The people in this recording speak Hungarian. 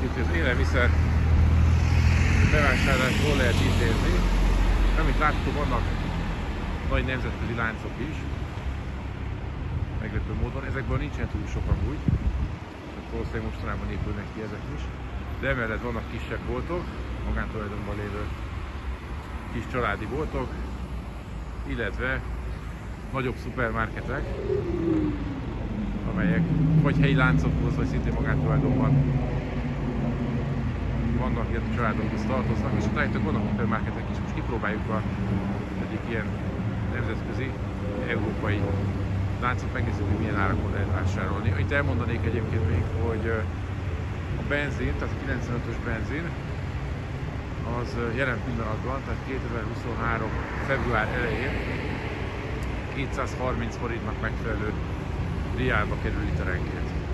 hogy az élelmiszer bevásárlást hol lehet intézni. Amit láttuk, vannak nagy nemzetközi láncok is, meglepő módon. Ezekből nincsen túl sok amúgy, valószínűleg mostanában épülnek ki ezek is. De emellett vannak kisebb boltok, magántulajdonban lévő kis családi boltok, illetve nagyobb szupermarketek, amelyek vagy helyi láncokhoz, vagy szintén magántulajdonban vannak, illetve családokhoz tartoznak, és utána vannak szupermarketek is. Most kipróbáljuk egyik ilyen nemzetközi, európai láncot, megnézzük, hogy milyen árakon lehet vásárolni. Itt elmondanék egyébként még, hogy a benzin, tehát a 95-ös benzin, az jelen pillanatban, tehát 2023. február elején 230 forintnak megfelelő riálba kerül literenként.